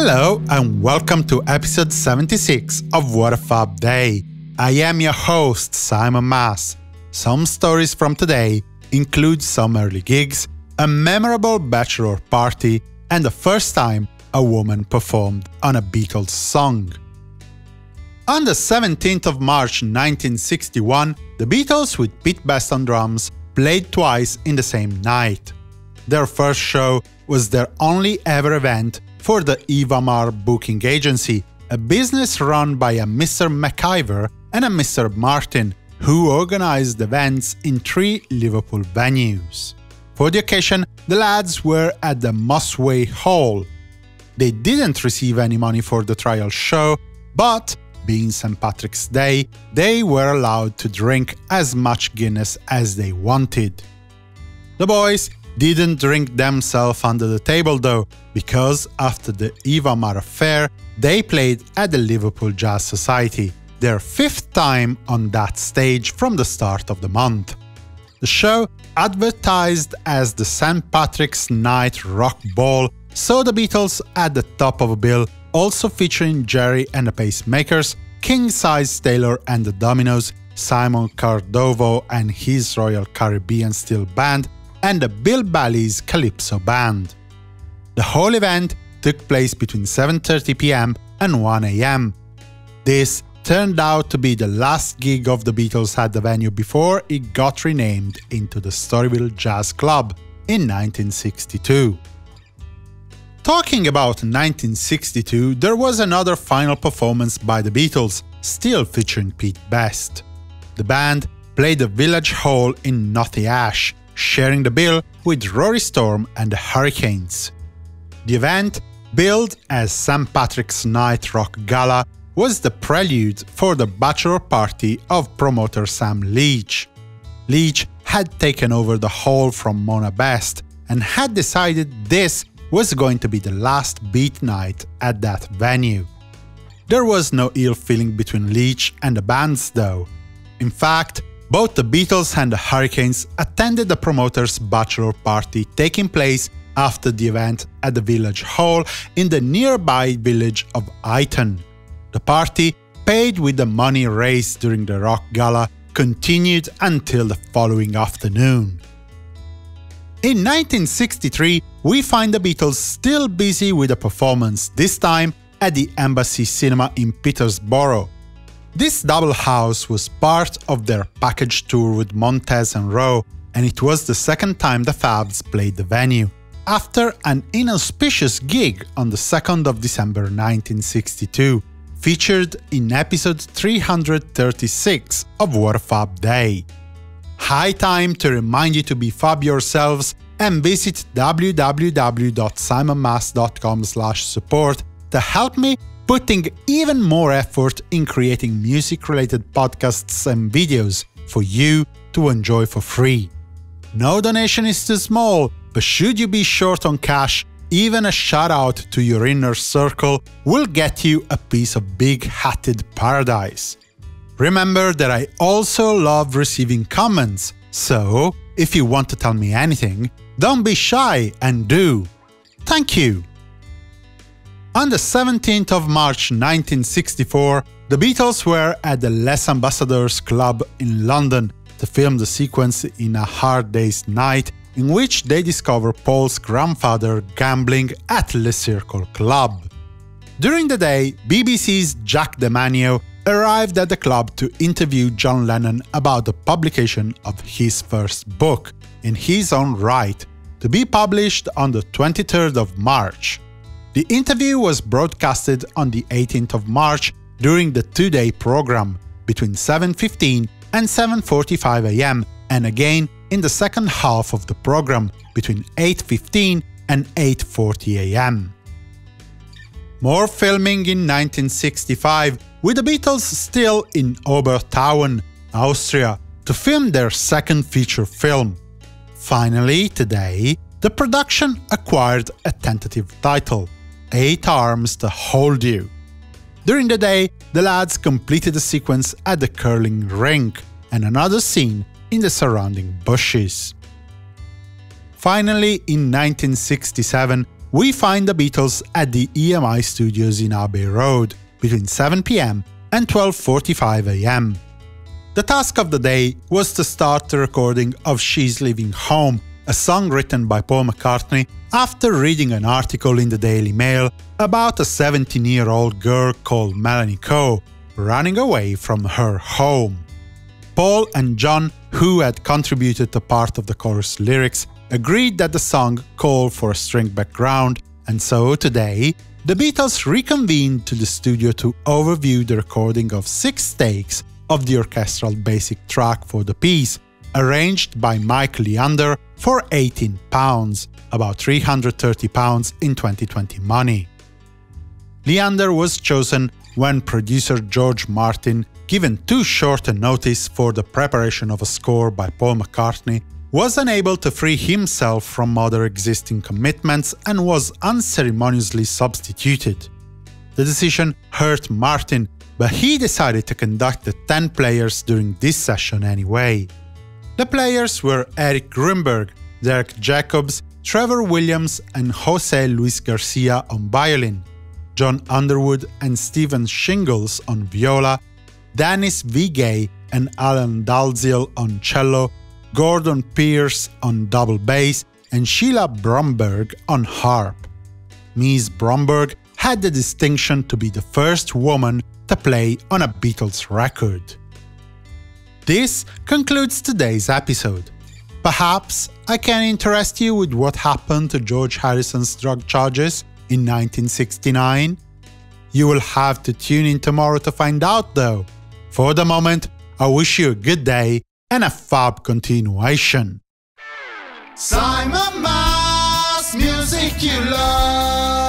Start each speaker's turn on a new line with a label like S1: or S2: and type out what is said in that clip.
S1: Hello and welcome to episode 76 of What a Fab Day. I am your host, Simon Mas. Some stories from today include some early gigs, a memorable bachelor party, and the first time a woman performed on a Beatles song. On the 17th of March 1961, the Beatles with Pete Best on drums played twice in the same night. Their first show was their only ever event for the Eva Mar booking agency, a business run by a Mr. McIver and a Mr. Martin, who organized events in 3 Liverpool venues. For the occasion, the lads were at the Mossway Hall. They didn't receive any money for the trial show, but being St. Patrick's Day, they were allowed to drink as much Guinness as they wanted. The boys didn't drink themselves under the table though, because after the Eva Mar affair, they played at the Liverpool Jazz Society, their 5th time on that stage from the start of the month. The show, advertised as the St. Patrick's Night Rock Ball, saw the Beatles at the top of a bill, also featuring Jerry and the Pacemakers, King Size Taylor and the Dominoes, Simon Cardovo and his Royal Caribbean Steel Band, and the Bill Bally's Calypso Band. The whole event took place between 7:30 p.m. and 1 a.m. This turned out to be the last gig of the Beatles at the venue before it got renamed into the Storyville Jazz Club in 1962. Talking about 1962, there was another final performance by the Beatles, still featuring Pete Best. The band played the Village Hall in Knotty, sharing the bill with Rory Storm and the Hurricanes. The event, billed as St. Patrick's Night Rock Gala, was the prelude for the bachelor party of promoter Sam Leach. Leach had taken over the hall from Mona Best and had decided this was going to be the last beat night at that venue. There was no ill feeling between Leach and the bands though. In fact, both the Beatles and the Hurricanes attended the promoter's bachelor party taking place after the event at the Village Hall in the nearby village of Ayton. The party, paid with the money raised during the Rock Gala, continued until the following afternoon. In 1963, we find the Beatles still busy with a performance, this time at the Embassy Cinema in Peterborough. This double house was part of their package tour with Montez and Rowe, and it was the second time the Fabs played the venue, after an inauspicious gig on the 2nd of December 1962, featured in episode 336 of What a Fab Day. High time to remind you to be fab yourselves and visit www.simonmas.com/support to help me putting even more effort in creating music-related podcasts and videos for you to enjoy for free. No donation is too small, but should you be short on cash, even a shout-out to your inner circle will get you a piece of big-hatted paradise. Remember that I also love receiving comments, so if you want to tell me anything, don't be shy and do. Thank you! On the 17th of March 1964, the Beatles were at the Les Ambassadeurs Club in London to film the sequence in A Hard Day's Night, in which they discover Paul's grandfather gambling at Le Circle Club. During the day, BBC's Jack de Manio arrived at the club to interview John Lennon about the publication of his first book, in his own right, to be published on the 23rd of March. The interview was broadcasted on the 18th of March during the 2-day program, between 7:15 and 7:45 am, and again in the second half of the program, between 8:15 and 8:40 am. More filming in 1965, with the Beatles still in Obertauern, Austria, to film their second feature film. Finally, today, the production acquired a tentative title, 8 Arms to Hold You. During the day, the lads completed a sequence at the curling rink and another scene in the surrounding bushes. Finally, in 1967, we find the Beatles at the EMI studios in Abbey Road between 7 p.m. and 12:45 a.m. The task of the day was to start the recording of She's Leaving Home, a song written by Paul McCartney after reading an article in the Daily Mail about a 17-year-old girl called Melanie Coe running away from her home. Paul and John, who had contributed to part of the chorus lyrics, agreed that the song called for a string background, and so today, the Beatles reconvened to the studio to overview the recording of 6 takes of the orchestral basic track for the piece, arranged by Mike Leander for £18, about £330 in 2020 money. Leander was chosen when producer George Martin, given too short a notice for the preparation of a score by Paul McCartney, was unable to free himself from other existing commitments and was unceremoniously substituted. The decision hurt Martin, but he decided to conduct the 10 players during this session anyway. The players were Eric Grunberg, Derek Jacobs, Trevor Williams and Jose Luis Garcia on violin, John Underwood and Stephen Shingles on viola, Dennis Vigay and Alan Dalziel on cello, Gordon Pierce on double bass, and Sheila Bromberg on harp. Ms. Bromberg had the distinction to be the first woman to play on a Beatles record. This concludes today's episode. Perhaps I can interest you with what happened to George Harrison's drug charges in 1969? You will have to tune in tomorrow to find out though. For the moment, I wish you a good day and a fab continuation.
S2: Simon Mas, music you love.